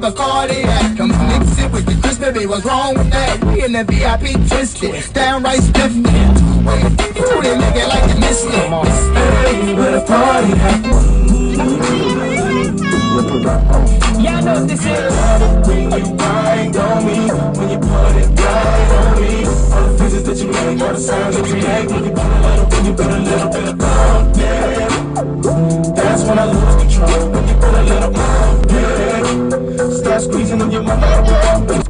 Bacardi hat. Come mix it with the crisp, baby, what's wrong with that? We in the VIP twisted, downright stiff. Ooh, they make it like you missed it. Hey, where the party at? Y'all know what this is. When you grind on me, when you put it right on me, all the visits that you make, all the sounds that you make, when you put a little bit of bump there, that's when I lose control. When you put a little bump there, start squeezing on your mama.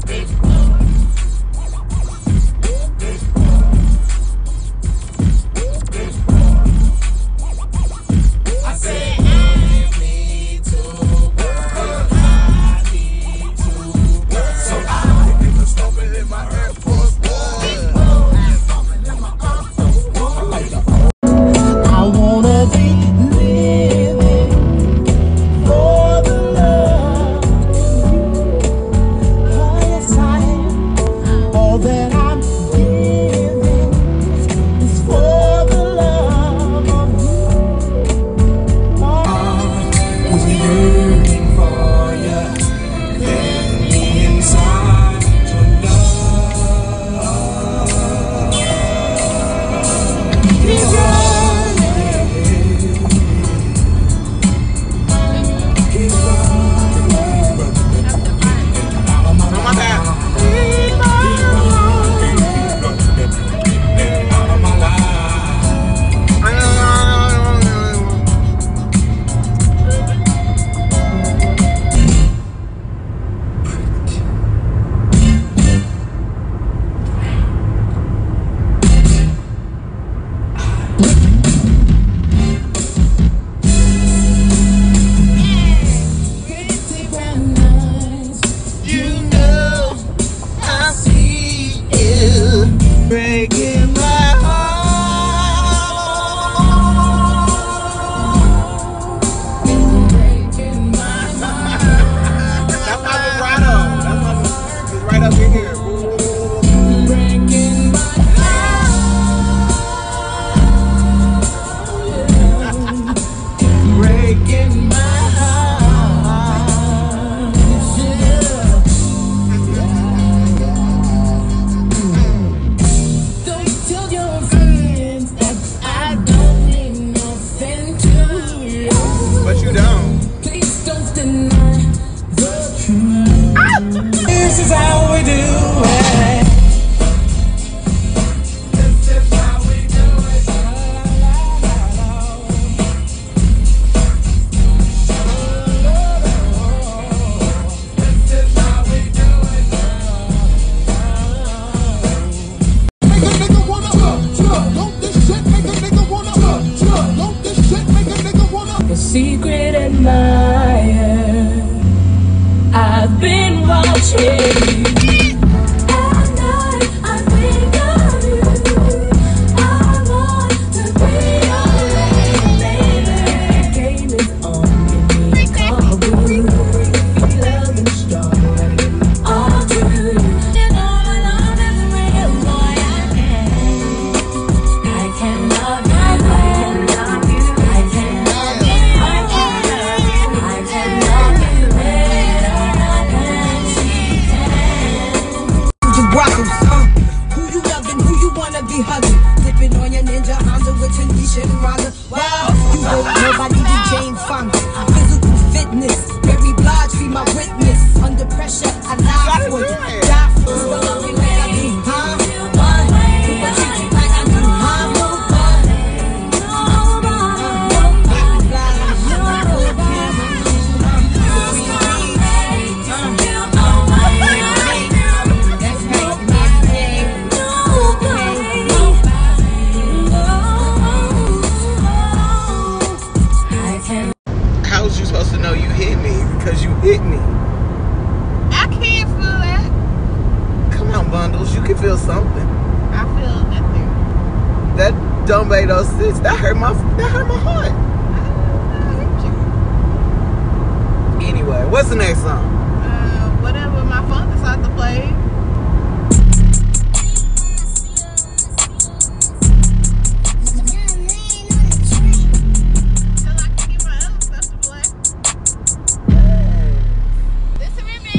Secret admirer, I've been watching. At night I think of you. I want to be your lady. The game is on, give me a call. Feel love and strong, all true. You know my love is real, boy. I can love you. Who you loving, who you wanna be hugging? Dipping on your ninja Honda with Tanisha and Rhonda. Wow, you hope nobody be Jane Fonda. Physical fitness, Mary Blige be my witness. Under pressure, I lie for you. Die for you. Love me like I do, huh? People treat you like I do, huh? How's you supposed to know you hit me? Because you hit me. I can't feel that. Come on, Bundles. You can feel something. I feel nothing. That don't make no sense. That hurt my heart. Anyway, what's the next song? Whatever my phone decides to play. Till I can get my other stuff to play. This remember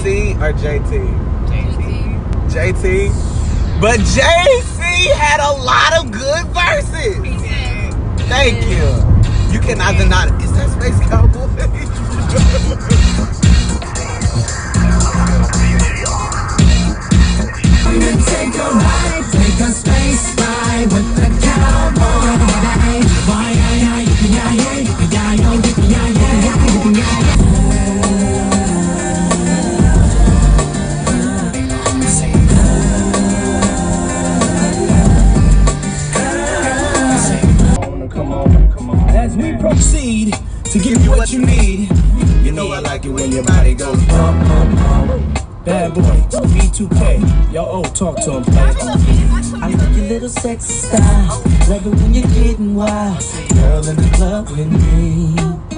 JC or JT? JT. JT. But JC had a lot of good verses. Thank you. You cannot deny it. Is that Space Cowboy? Take a ride, take a space ride with the cowboy. As we proceed to give you what you need, You know I like it when your body goes bump, bump, bump. bad boy, B2K, yo, talk to him, play. I like your little sexy style. Love it when you're getting wild. Girl in the club with me.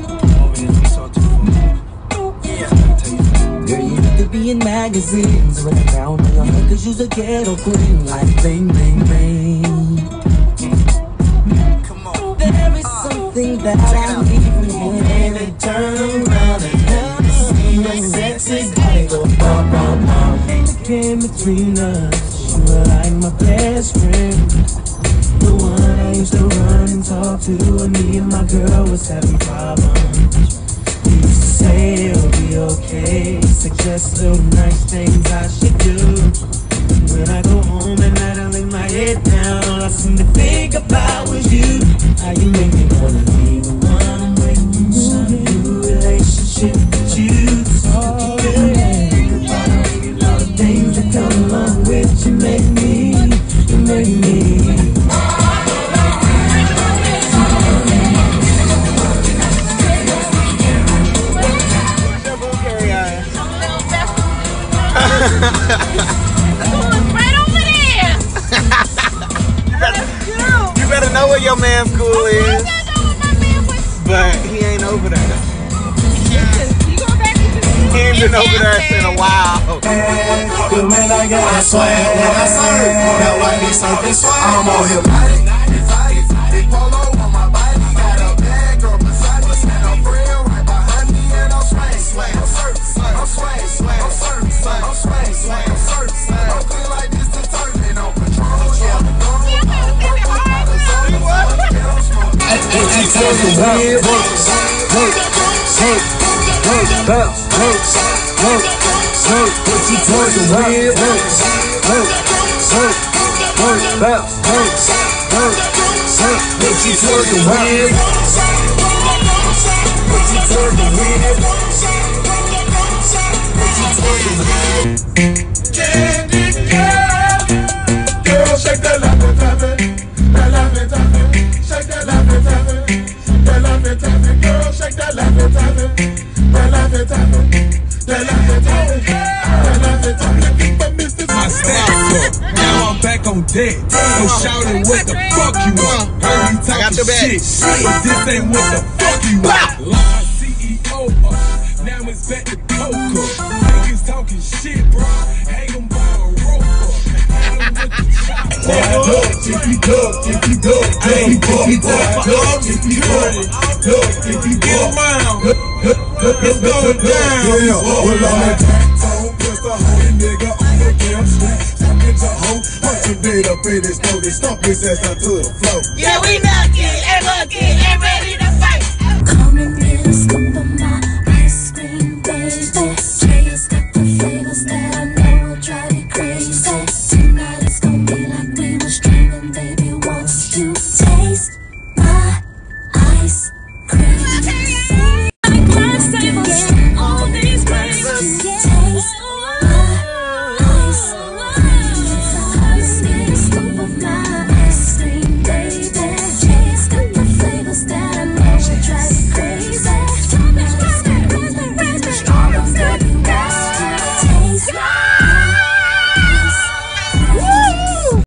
Girl, you need to be in magazines with a crown on your head, 'cause you's a ghetto queen. Like bling, bling, bling. There is something that I need from you. And it turn around and help me see your sexy body go bum, bum, bum. The came between us, you were like my best friend. The one I used to run and talk to when me and my girl was having problems. You used to say it'll be okay, suggest little nice things I should do. When I go home at night, I lay my head down. All I seem to think about was you. How you make me wanna be the one I'm waiting for. A new relationship with you. Oh, yeah. Think about all the things that come along with you. Make me, you make me. You better know where your man's school is. But he ain't over there. He ain't been over there in a while. I swear when I serve, that white be something swag. I'm on here big polo on my body, got a bag girl beside me, and I'm real right behind me, and I'm swag, swag, I'm swag, swag, I'm swag, I'm swag, I'm swag, I'm swag, I'm clean like this detergent on patrol, yeah. She told the weird bounce, but she told the weird bounce, but she told the weird, but she told the weird, but she told the weird. Candy girl, shake that love it, shake that love it, girl, shake that love it, my stacks up, now I'm back on deck. So shouting what the fuck you want. Heard you talking shit, but this ain't what the fuck you want. Line CEO up, now it's back to Coca. Niggas talking shit, bro. Hang 'em by a rope up. Hang 'em with the chopper. If you duck, if you duck, if you get around, it's going down. Well, on that tone, press the whole nigga on the damn street. Stop it to hoe, punch him dead up in his throat and stomp his ass down to the floor. Yeah, we looking and looking and ready to fight. Come and get a scoop of my ice cream, baby. Taste up the flavors that I know will drive you crazy. Tonight it's gonna be like we were streaming, baby. Once you taste my ice